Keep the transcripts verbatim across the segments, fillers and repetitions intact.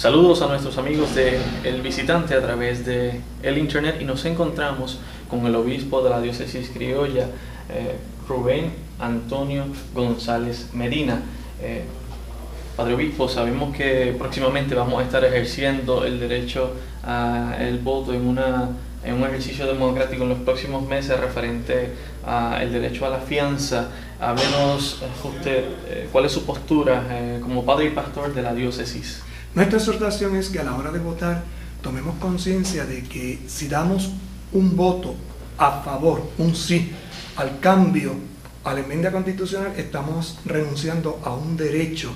Saludos a nuestros amigos de El Visitante a través de el internet, y nos encontramos con el obispo de la diócesis criolla, eh, Rubén Antonio González Medina. Eh, Padre Obispo, sabemos que próximamente vamos a estar ejerciendo el derecho al voto en, una, en un ejercicio democrático en los próximos meses referente al derecho a la fianza. Háblenos usted, eh, ¿cuál es su postura eh, como padre y pastor de la diócesis? Nuestra exhortación es que a la hora de votar tomemos conciencia de que si damos un voto a favor, un sí, al cambio, a la enmienda constitucional, estamos renunciando a un derecho.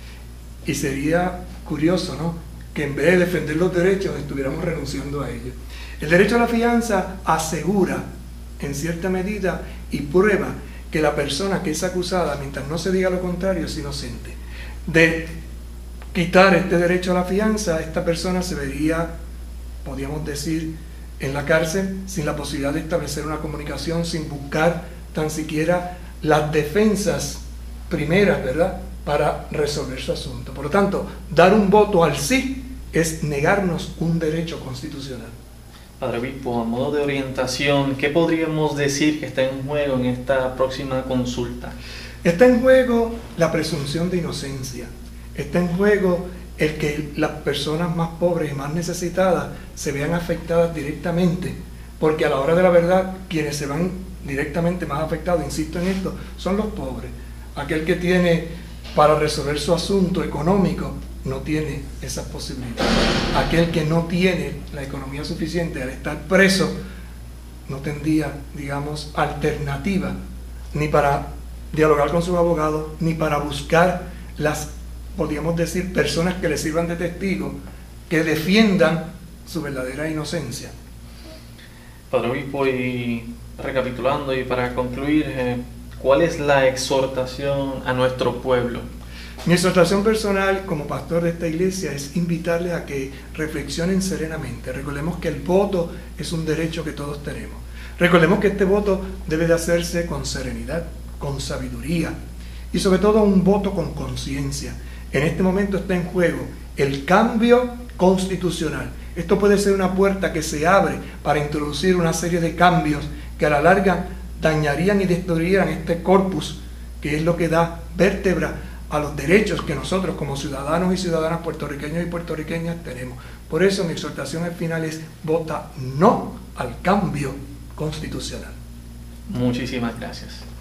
Y sería curioso, ¿no?, que en vez de defender los derechos estuviéramos renunciando a ellos. El derecho a la fianza asegura, en cierta medida, y prueba que la persona que es acusada, mientras no se diga lo contrario, es inocente. De quitar este derecho a la fianza, esta persona se vería, podríamos decir, en la cárcel, sin la posibilidad de establecer una comunicación, sin buscar tan siquiera las defensas primeras, ¿verdad?, para resolver su asunto. Por lo tanto, dar un voto al sí es negarnos un derecho constitucional. Padre Obispo, a modo de orientación, ¿qué podríamos decir que está en juego en esta próxima consulta? Está en juego la presunción de inocencia. Está en juego el que las personas más pobres y más necesitadas se vean afectadas directamente, porque a la hora de la verdad, quienes se van directamente más afectados, insisto en esto, son los pobres. Aquel que tiene para resolver su asunto económico no tiene esas posibilidades. Aquel que no tiene la economía suficiente al estar preso no tendría, digamos, alternativa ni para dialogar con sus abogados, ni para buscar las, podríamos decir, personas que le sirvan de testigos, que defiendan su verdadera inocencia. Padre Obispo, y recapitulando y para concluir, eh, ¿cuál es la exhortación a nuestro pueblo? Mi exhortación personal como pastor de esta iglesia es invitarles a que reflexionen serenamente. Recordemos que el voto es un derecho que todos tenemos. Recordemos que este voto debe de hacerse con serenidad, con sabiduría y sobre todo un voto con conciencia. En este momento está en juego el cambio constitucional. Esto puede ser una puerta que se abre para introducir una serie de cambios que a la larga dañarían y destruirían este corpus, que es lo que da vértebra a los derechos que nosotros como ciudadanos y ciudadanas puertorriqueños y puertorriqueñas tenemos. Por eso mi exhortación al final es: vota no al cambio constitucional. Muchísimas gracias.